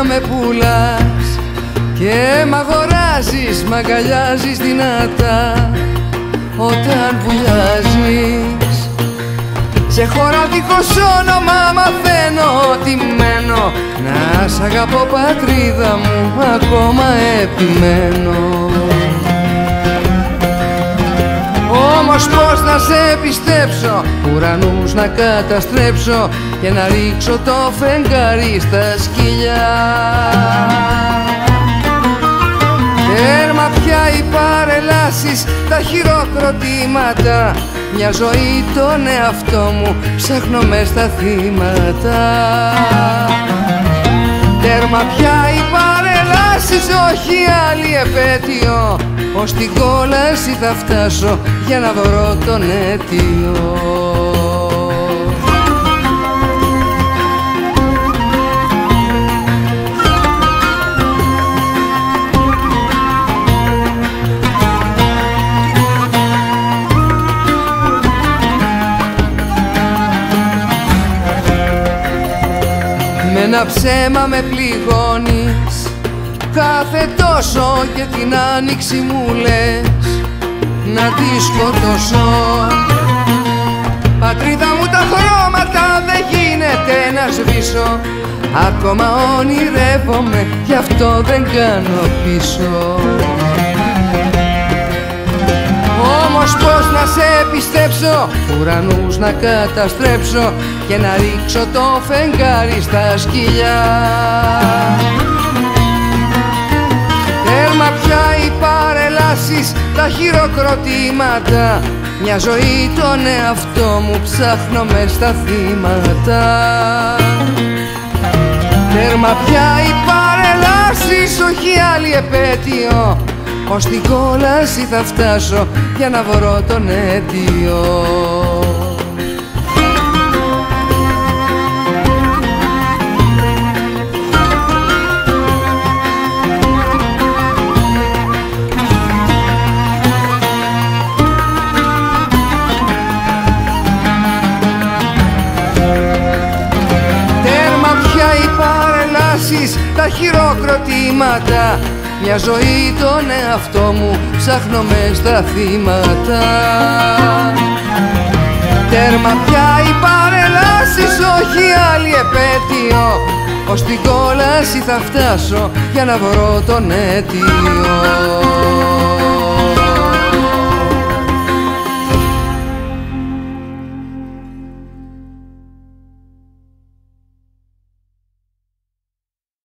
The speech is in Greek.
με πουλάς και μ' αγοράζεις, μ' αγκαλιάζεις δυνατά όταν βουλιάζεις. Σε χώρα δίχως όνομα μαθαίνω ότι μένω, να σ' αγαπώ πατρίδα μου, ακόμα επιμένω. Όμως πώς να σε πιστέψω, ουρανούς να καταστρέψω και να ρίξω το φεγγάρι στα σκυλιά. Τέρμα πια οι παρελάσεις, τα χειροκροτήματα, μια ζωή τον εαυτό μου ψάχνω μες στα θύματα. Τέρμα πια οι παρελάσεις, όχι άλλη επέτειο, ως την κόλαση θα φτάσω για να βρω τον αίτιο. Με ένα ψέμα με πληγώνεις κάθε τόσο και την άνοιξη μου λες να τη σκοτώσω. Πατρίδα μου τα χρώματα δεν γίνεται να σβήσω, ακόμα ονειρεύομαι, γι' αυτό δεν κάνω πίσω. Όμως πώς να σε πιστέψω, ουρανούς να καταστρέψω και να ρίξω το φεγγάρι στα σκυλιά. Τέρμα πια οι παρελάσεις, τα χειροκροτήματα, μια ζωή τον εαυτό μου ψάχνω μες στα θύματα. Τέρμα πια οι παρελάσεις, όχι άλλη επέτειο, ως την κόλαση θα φτάσω για να βρω τον αίτιο. Τέρμα πια οι παρελάσεις, τα χειροκροτήματα, μια ζωή τον εαυτό μου ψάχνω μες στα θύματα. Τέρμα πια οι παρελάσεις, όχι άλλη επέτειο, ως την κόλαση θα φτάσω για να βρω τον αίτιο.